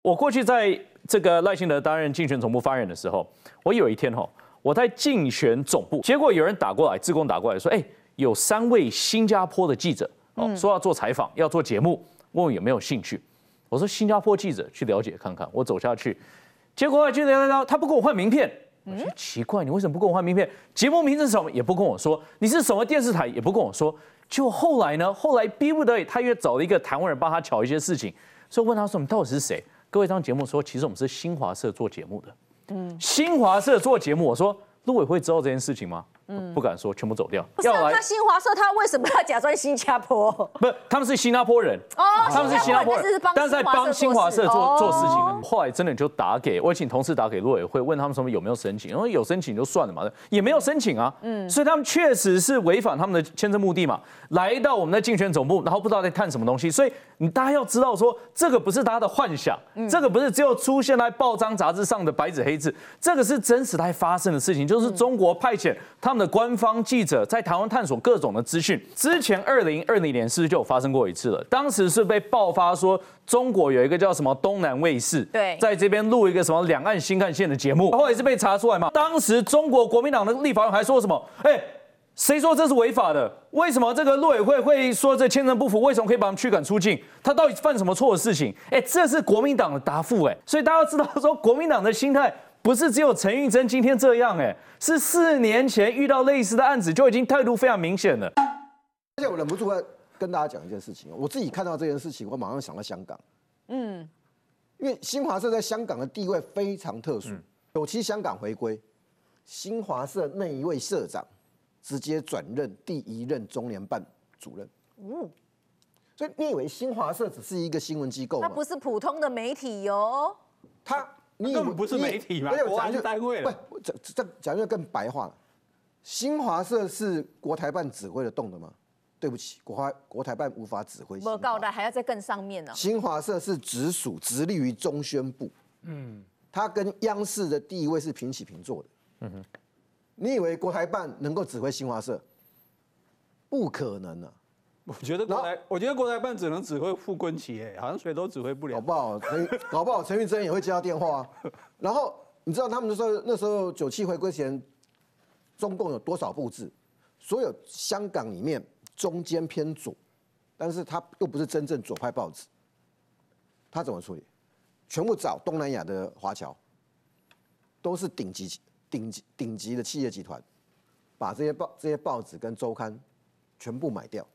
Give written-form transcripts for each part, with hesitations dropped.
我过去在这个赖清德担任竞选总部发言人的时候，我有一天我在竞选总部，结果有人打过来，志工打过来说，有3位新加坡的记者说要做采访，要做节目，问我有没有兴趣。我说新加坡记者去了解看看，我走下去，结果去聊，他不跟我换名片。我觉得奇怪，你为什么不跟我换名片？节目名字是什么也不跟我说，你是什么电视台也不跟我说。就后来呢，后来逼不得已，他又找了一个台湾人帮他瞧一些事情，所以问他说：“你到底是谁？”各位当节目说，其实我们是新华社做节目的。新华社做节目，我说陆委会知道这件事情吗？不敢说，全部走掉。 不是啊，他新华社他为什么要假装新加坡？ 不是，他们是新加坡人他们是新加坡人，但是在帮新华社做事情。后来真的就我请同事打给陆委会，问他们什么有没有申请，然后有申请就算了嘛，也没有申请啊。所以他们确实是违反他们的签证目的嘛，来到我们的竞选总部，然后不知道在探什么东西。所以大家要知道说，这个不是大家的幻想，这个不是只有出现在报章杂志上的白纸黑字，这个是真实在发生的事情，就是中国派遣他们的官方记者在台湾探索各种的资讯。之前2020年是不是就有发生过一次了？当时是被爆发说中国有一个叫什么东南卫视， 对， 在这边录一个什么两岸新干线的节目，后来是被查出来嘛。当时中国国民党的立法院还说什么？谁说这是违法的？为什么这个陆委会会说这签证不符？为什么可以把他们驱赶出境？他到底犯什么错的事情？这是国民党的答复所以大家要知道说，国民党的心态不是只有陈玉珍今天这样是4年前遇到类似的案子就已经态度非常明显了。 而且我忍不住要跟大家讲一件事情，我自己看到这件事情，我马上想到香港。因为新华社在香港的地位非常特殊。97香港回归，新华社那一位社长直接转任第1任中联办主任。所以你以为新华社只是一个新闻机构吗？ 它不是普通的媒体哟。 你根本不是媒体嘛，国安单位了。 不，这讲就更白话了。新华社是国台办指挥得动的吗？对不起，国台办无法指挥。 没告的还要再更上面呢。 新华社是直隶于中宣部。它跟央视的地位是平起平坐的。你以为国台办能够指挥新华社？不可能啊！ 我觉得国台办只能指挥副quân旗，好像谁都指挥不了。 搞不好陈玉珍也会接到电话然后你知道他们那时候97回归前，中共有多少部制？所有香港里面中间偏左，但是他又不是真正左派报纸，他怎么处理？全部找东南亚的华侨，都是顶级的企业集团，把这些报纸跟周刊全部买掉。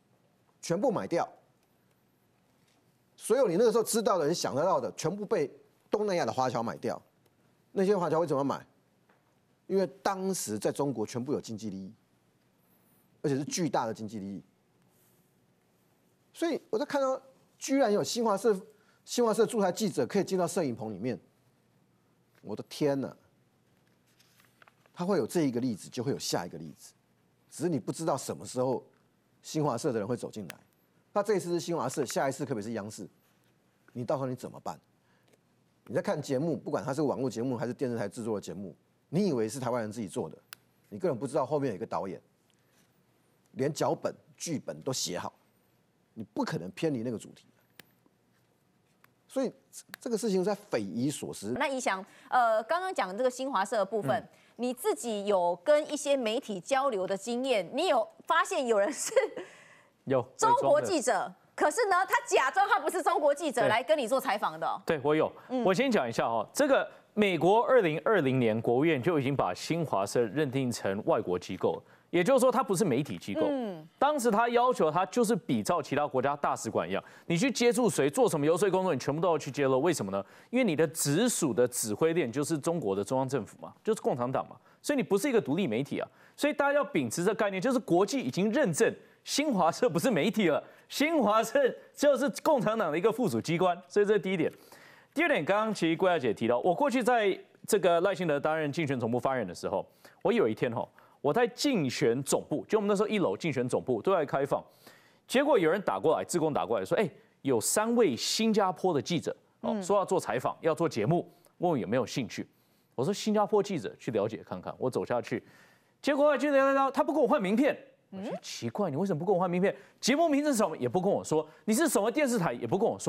所有你那个时候知道的人想得到的，全部被东南亚的华侨买掉。那些华侨为什么买？因为当时在中国全部有经济利益，而且是巨大的经济利益。所以我在看到，居然有新华社驻台记者可以进到摄影棚里面，我的天哪！他会有这一个例子，就会有下一个例子，只是你不知道什么时候新华社的人会走进来。那这一次是新华社，下一次可不可以是央视？你到时候你怎么办？你在看节目，不管它是网络节目还是电视台制作的节目，你以为是台湾人自己做的，你根本不知道后面有一个导演，连脚本、剧本都写好，你不可能偏离那个主题。所以这个事情在匪夷所思。 那宜翔，刚刚讲这个新华社的部分，你自己有跟一些媒体交流的经验，你有发现有人是中国记者，可是呢，他假装他不是中国记者来跟你做采访的。 对，我有。我先讲一下这个美国2020年国务院就已经把新华社认定成外国机构了。也就是说，它不是媒体机构。当时他要求他就是比照其他国家大使馆一样，你去接触谁，做什么游说工作，你全部都要去揭露。为什么呢？因为你的直属的指挥链就是中国的中央政府嘛，就是共产党嘛，所以你不是一个独立媒体啊。所以大家要秉持这概念，就是国际已经认证新华社不是媒体了，新华社就是共产党的一个附属机关。所以这是第一点。第二点，刚刚其实郭小姐提到，我过去在这个赖清德担任竞选总部发言人的时候，我有一天我在竞选总部，就我们那时候1楼竞选总部对外开放，结果有人打过来，志工打过来说，有3位新加坡的记者说要做采访，要做节目，问我有没有兴趣。我说新加坡记者去了解看看，我走下去，结果去聊，他不跟我换名片。我觉得奇怪，你为什么不跟我换名片？节目名字是什么也不跟我说，你是什么电视台也不跟我说。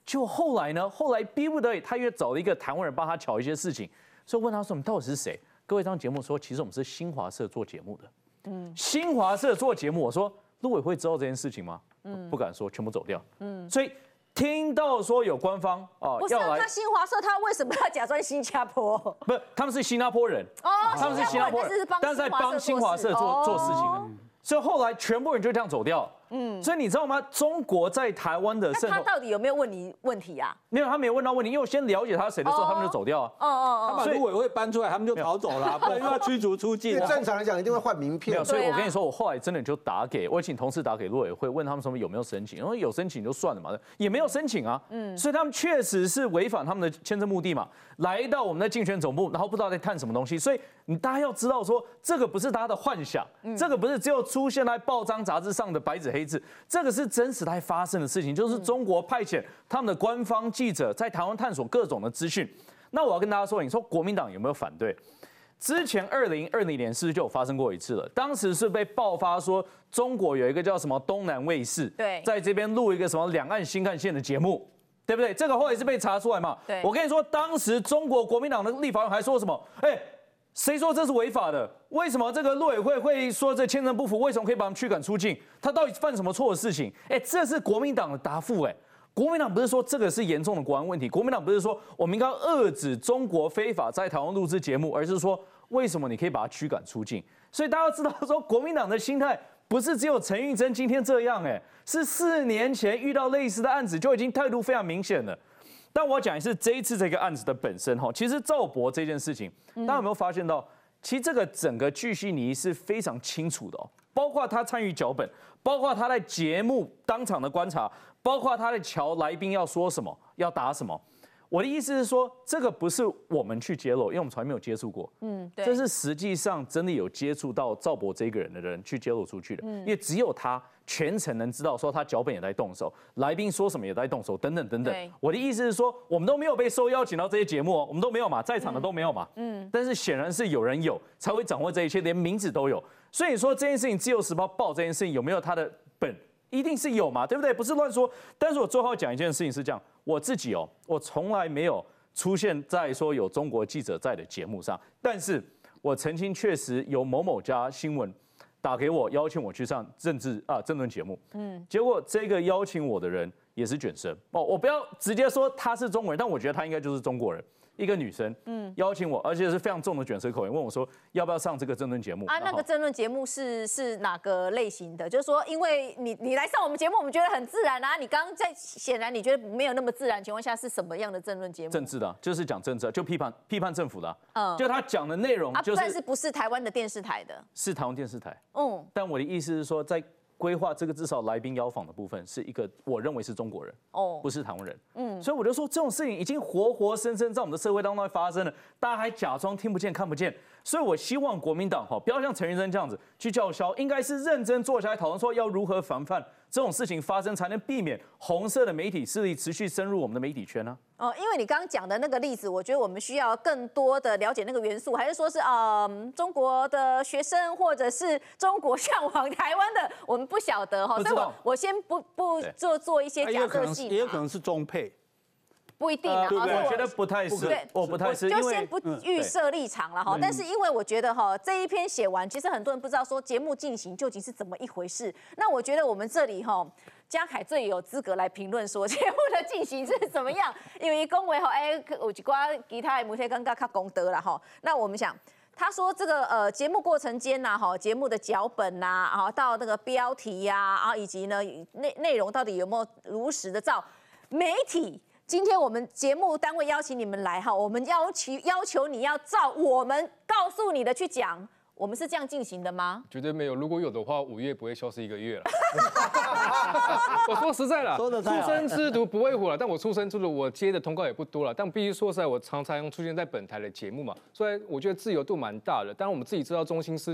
结果后来呢？后来逼不得已，他又找了一个台湾人帮他瞧一些事情，所以问他说：“你到底是谁？”各位，当节目说，其实我们是新华社做节目的。新华社做节目，我说陆委会知道这件事情吗？不敢说，全部走掉。所以听到说有官方不是他新华社，他为什么要假装新加坡？ 不是，他们是新加坡人。他们是新加坡人，但是在帮新华社做事情的。所以后来全部人就这样走掉。所以你知道吗？中国在台湾的渗透， 他到底有没有问你问题啊？ 没有，他没有问到问题，因为我先了解他是谁的时候，他们就走掉他把陆委会搬出来，他们就逃走了，不然又要驱逐出境。 正常来讲，一定会换名片。 所以我跟你说，我后来真的就我请同事打给陆委会，问他们说有没有申请，然后有申请就算了嘛，也没有申请啊。所以他们确实是违反他们的签证目的嘛，来到我们的竞选总部，然后不知道在探什么东西。所以大家要知道说，这个不是大家的幻想，这个不是只有出现在报章杂志上的白纸黑字，这个是真实在发生的事情，就是中国派遣他们的官方记者在台湾探索各种的资讯。那我要跟大家说，你说国民党有没有反对？之前2020年是不是就有发生过一次了？当时是被爆发说中国有一个叫什么东南卫视，在这边录一个什么两岸新干线的节目，对不对？这个后来是被查出来嘛？我跟你说，当时中国国民党的立法院还说什么？谁说这是违法的？为什么这个陆委会会说这签证不符？为什么可以把他们驱赶出境？他到底犯什么错的事情？这是国民党的答复。国民党不是说这个是严重的国安问题，国民党不是说我们应该遏制中国非法在台湾录制节目，而是说为什么你可以把他驱赶出境？所以大家要知道说，国民党的心态不是只有陈玉珍今天这样，是4年前遇到类似的案子就已经态度非常明显了。但我要讲的是这一次这个案子的本身其实赵博这件事情，大家有没有发现到，其实这个整个巨细靡遗是非常清楚的包括他参与脚本，包括他在节目当场的观察，包括他在瞧来宾要说什么，要答什么。我的意思是说，这个不是我们去揭露，因为我们从来没有接触过。对，这是实际上真的有接触到赵博这个人的人去揭露出去的。因为只有他全程能知道说他脚本也在动手，来宾说什么也在动手，等等等等。我的意思是说，我们都没有被受邀请到这些节目我们都没有嘛，在场的都没有嘛。但是显然是有人有才会掌握这一切，连名字都有。所以说这件事情，《自由时报》报这件事情有没有他的本？一定是有嘛，对不对？不是乱说。但是我最后讲一件事情是这样，我自己我从来没有出现在说有中国记者在的节目上，但是我曾经确实有某某家新闻打给我，邀请我去上政论节目，结果这个邀请我的人也是卷舌我不要直接说他是中国人，但我觉得他应该就是中国人。一个女生，邀请我，而且是非常重的卷舌口音，问我说要不要上这个政论节目那个政论节目是哪个类型的？就是说，因为你来上我们节目，我们觉得很自然啊。你刚刚显然你觉得没有那么自然的情况下，是什么样的政论节目？ 政治的，就是讲政治，就批判政府的。就他讲的内容就是， 但是不是台湾的电视台的？ 是台湾电视台。但我的意思是说，在规划这个至少来宾邀访的部分，是一个我认为是中国人，不是台湾人。所以我就说这种事情已经活活生生在我们的社会当中发生了，大家还假装听不见看不见。所以我希望国民党不要像陈玉珍这样子去叫嚣，应该是认真坐下来讨论说要如何防范这种事情发生，才能避免红色的媒体势力持续深入我们的媒体圈呢。 因为你刚刚讲的那个例子，我觉得我们需要更多的了解那个元素，还是说是中国的学生，或者是中国向往台湾的，我们不晓得所以我先不做一些假设性， 也有可能是中配。 不一定啊， 我觉得不太是，我不太是， 就先不预设立场了但是因为我觉得这一篇写完，其实很多人不知道说节目进行究竟是怎么一回事。那我觉得我们这里嘉凯最有资格来评论说节目的进行是怎么样，因为恭维有一寡其他的媒体感觉较公道啦那我们想。他说这个节目过程间节目的脚本到那个标题以及呢内容到底有没有如实的照媒体。今天我们节目单位邀请你们来我们要求你要照我们告诉你的去讲，我们是这样进行的吗？ 绝对没有，如果有的话，5月不会消失1个月了。我说实在了，出生之犊不畏虎了，但我出生之犊我接的通告也不多了，但必须说实在，我常常出现在本台的节目嘛，所以我觉得自由度蛮大的。当然我们自己知道中心思想，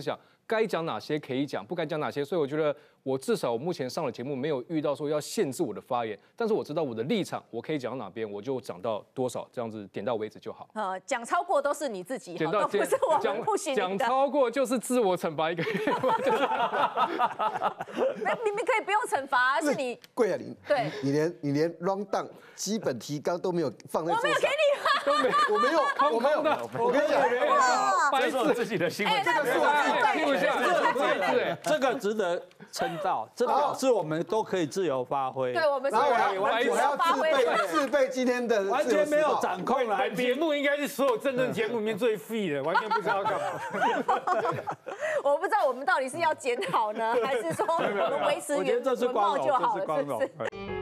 该讲哪些可以讲，不该讲哪些，所以我觉得我至少目前上了节目没有遇到说要限制我的发言，但是我知道我的立场，我可以讲到哪边，我就讲到多少，这样子点到为止就好。 讲超过都是你自己，都不是我们不行的。 讲超过就是自我惩罚1个月。 那你们可以不用惩罚，是你贵啊你， 对， 你连 round down 基本提纲都没有放在桌上。 我没有给你吗？ 我没有，我跟你讲， 这是我自己的新闻， 这个是我这个值得称道，这表示我们都可以自由发挥。 对，我们是我要自备今天的， 完全没有掌控来节目应该是所有政治节目里面最废的，完全不知道干嘛。 我不知道我们到底是要检讨呢，还是说我们维持原貌就好了，是不是？